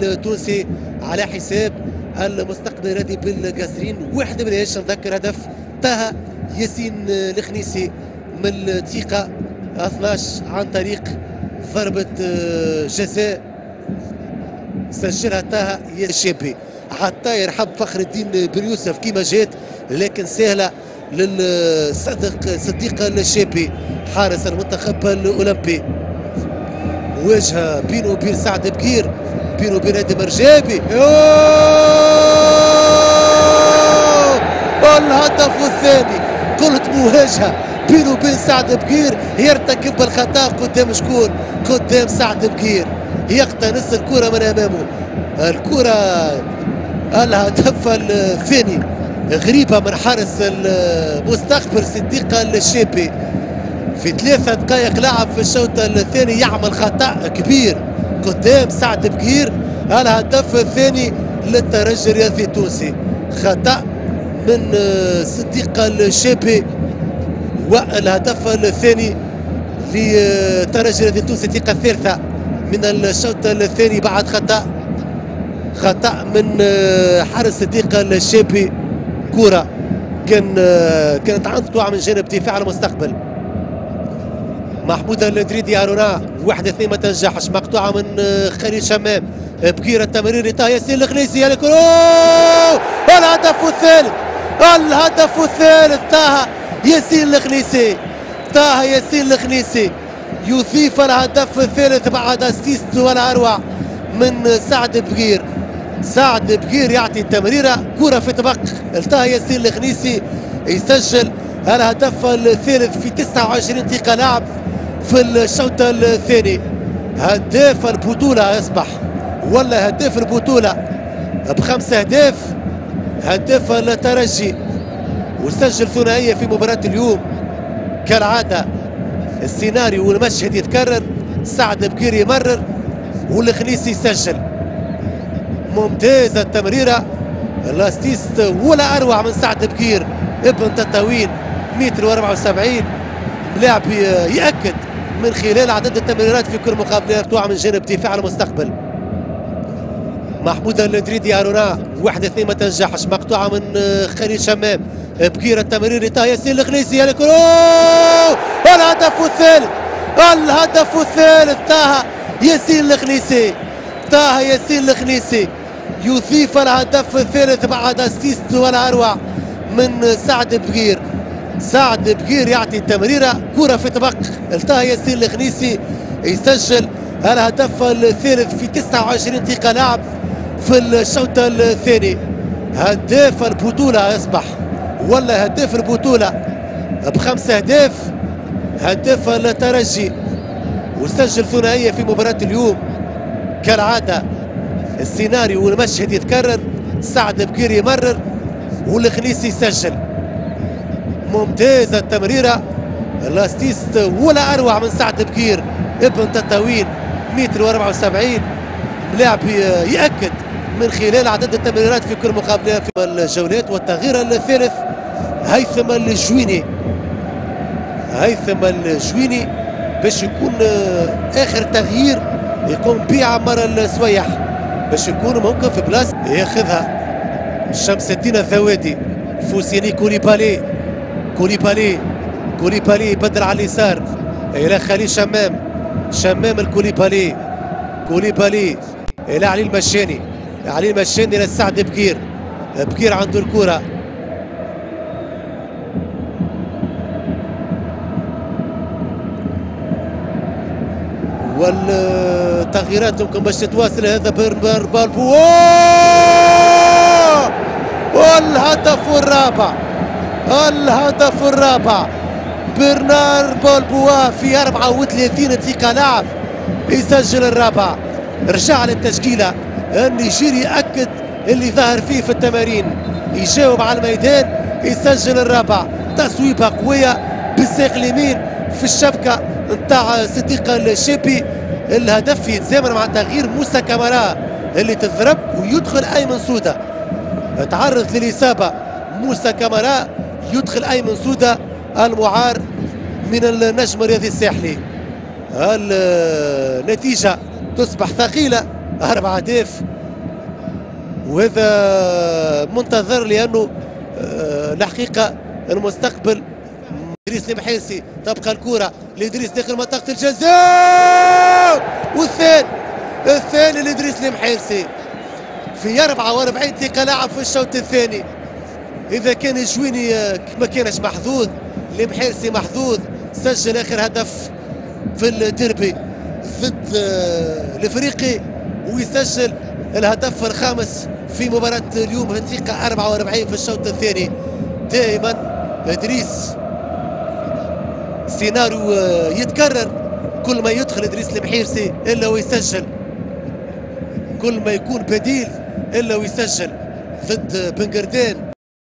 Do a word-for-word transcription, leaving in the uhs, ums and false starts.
التونسي على حساب المستقبل الرياضي بالقاسرين. واحد من ايش نذكر هدف طه ياسين الخنيسي من الدقيقة اثناش عن طريق ضربة جزاء سجلها طه الشابي. حتى يرحب فخر الدين بن يوسف كيما جات، لكن سهلة للصدق صديق الشابي حارس المنتخب الاولمبي. مواجهة بينه وبين سعد بكير، بينه وبين ادم رجابي. الهدف الثاني، قلت مواجهة بينه وبين سعد بكير، يرتكب الخطأ قدام شكون؟ قدام سعد بكير، يقتنص الكرة من امامه. الكرة الهدف الثاني غريبة من حارس المستقبل صديق الشابي. في ثلاثة دقائق لعب في الشوط الثاني يعمل خطأ كبير قدام سعد بكير. الهدف الثاني للترجي الرياضي التونسي، خطأ من صديق الشابي. والهدف الثاني للترجي الرياضي التونسي الدقيقة الثالثة من الشوط الثاني بعد خطأ خطأ من حارس صديق الشابي. كرة كان كانت عند من جانب دفاع المستقبل. محمود الدريدي ارونا واحد اثنين ما تنجحش، مقطوعه من خليل شمام. بكير التمرير لطه ياسين الخنيسي، الكرة الهدف الثالث، الهدف الثالث طه ياسين الخنيسي. طه ياسين الخنيسي يضيف الهدف الثالث بعد اسيست ولا اروع من سعد بكير. سعد بكير يعطي التمريره، كرة في طبق لطه ياسين الخنيسي يسجل الهدف الثالث في تسعة وعشرين دقيقة لعب في الشوط الثاني. هداف البطولة يصبح ولا هداف البطولة بخمس أهداف، هداف الترجي، وسجل ثنائية في مباراة اليوم. كالعادة السيناريو والمشهد يتكرر، سعد بكير يمرر والخنيسي يسجل. ممتازة التمريرة، لاستيست ولا أروع من سعد بكير ابن تطاوين متر وأربعة وسبعين. لاعب يأكد من خلال عدد التمريرات في كل مقابلة مقطوعة من جانب دفاع المستقبل. محمود الدريدي ارونا واحد اثنين ما تنجحش، مقطوعة من خليل شمام. بكير التمرير لطه ياسين الخنيسي، الكرة الهدف الثالث، الهدف الثالث طه ياسين الخنيسي. طه ياسين الخنيسي يضيف الهدف الثالث بعد اسيست ولا اروع من سعد بكير. سعد بكير يعطي التمريره، كرة في طبق لطه ياسين الخنيسي يسجل الهدف الثالث في تسعة وعشرين دقيقة لعب في الشوط الثاني. هداف البطولة يصبح ولا هداف البطولة بخمس أهداف، هداف الترجي، وسجل ثنائية في مباراة اليوم. كالعادة السيناريو والمشهد يتكرر، سعد بكير يمرر والخنيسي يسجل. ممتازة التمريرة، لاستيست ولا أروع من سعد بكير ابن تطاوين متر وأربعة وسبعين. لاعب يأكد من خلال عدد التمريرات في كل مقابلة في الجولات. والتغيير الثالث هيثم الجويني، هيثم الجويني باش يكون آخر تغيير يقوم به عمار السويح باش يكون ممكن في بلاصة ياخذها شمس الدين الثوادي. فوسيني كوليبالي، كوليبالي كوليبالي بدل على اليسار الى خليل شمام، شمام الكوليبالي، كوليبالي الى علي المشاني، علي المشاني الى سعد بكير. بكير عنده الكرة، والتغييرات يمكن باش تتواصل. هذا برنار بالبوا والهدف الرابع، الهدف الرابع برنار بالبوا في أربعة وثلاثين دقيقة لعب يسجل الرابع. رجع للتشكيلة النيجيري، أكد اللي ظهر فيه في التمارين، يجاوب على الميدان يسجل الرابع. تصويبة قوية بالساق اليمين في الشبكة نتاع صديق الشابي. الهدف يتزامن مع تغيير موسى كامارا اللي تضرب ويدخل أيمن سودة. تعرض للإصابة موسى كامارا، يدخل أيمن سودة المعار من النجم الرياضي الساحلي. النتيجة تصبح ثقيلة، أربعة أهداف وهذا منتظر لانه آه الحقيقه المستقبل. ادريس المحيرسي تبقى الكره لادريس داخل منطقه الجزاء، والثاني الثاني لادريس المحيرسي في أربعة وأربعين دقيقه لعب في الشوط الثاني. اذا كان الجويني ما كانش محظوظ، المحيرسي محظوظ، سجل اخر هدف في الديربي ضد الافريقي، ويسجل الهدف الخامس في مباراة اليوم في الدقيقة أربعة وأربعين في الشوط الثاني. دائما ادريس سيناريو يتكرر، كل ما يدخل ادريس المحيرسي الا ويسجل، كل ما يكون بديل الا ويسجل ضد بنقردان